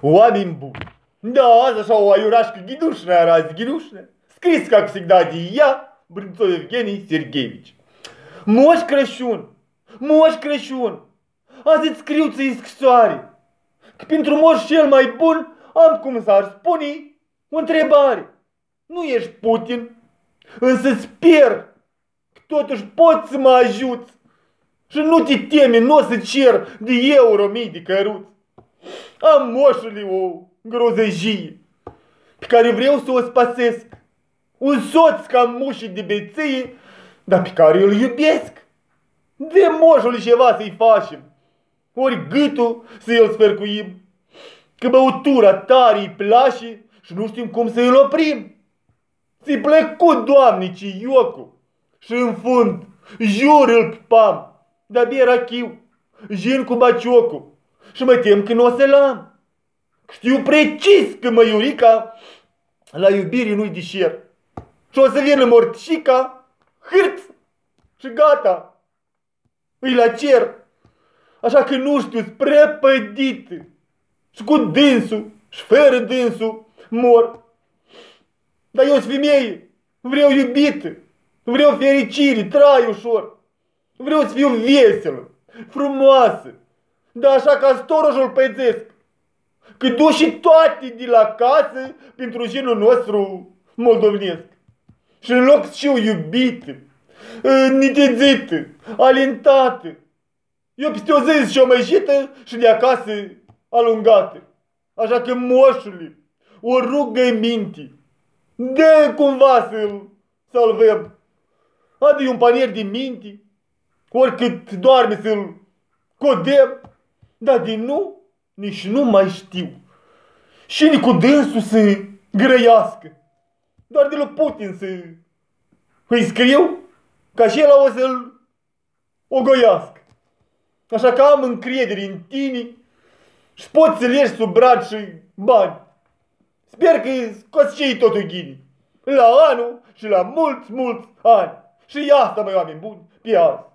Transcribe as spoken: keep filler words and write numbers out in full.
Oameni buni, da, azi așa o aiurașcă ghidușnă era azi ghidușnă, scris ca всегда de ea, Brânțov Evgenii Sergeevici. Moș Crăciun, Moș Crăciun, azi îți scriu ți-i scrisoare, că pentru moș cel mai bun am, cum s-ar spune, o întrebare. Nu ești Putin, însă sper că totuși poți să mă ajuți și nu te temi, nu o să cer de euro mii de căruți. Am, moșule, o grozăjie pe care vreau să o spasesc. Un soț ca mușii de beție, dar pe care îl iubesc. De moșule ceva să-i facem, ori gâtul să îl sfărcuim, că băutura tare îi place și nu știm cum să îl oprim. Ți-i plăcut, Doamne, ce iocul, și în fund jur îl pipam, dar bie rachiu, jin cu baciocul și mă tem că nu o să-l am. Știu precis că măiurica la iubire nu-i deșer și o să vină morțica, hârț și gata, îi la cer. Așa că nu știu, spre pădit și cu dânsul și fără dânsul mor. Dar eu sunt femeie, vreau iubită, vreau fericire, trai ușor. Vreau să fiu veselă, frumoasă, dar așa ca storojul păzesc, că duc și toate de la casă pentru genul nostru moldovenesc. Și în loc să fiu iubită, nitezită, alintată, eu peste o zi și o măjită și de acasă alungată. Așa că, moșule, o rugăminte, dă cumva să-l salvăm. Adu-i un panier de minte, oricât doarme să-l codem, dar din nu, nici nu mai știu. Și nici cu dânsul să grăiască, doar de la Putin să îi scriu, ca și el o să-l ogoiască. Așa că am încredere în tine și poți să legi sub brad și bani. Sper că scoți totul ghini, la anul și la mulți, mulți ani. Și asta, măi, oameni buni, pe azi.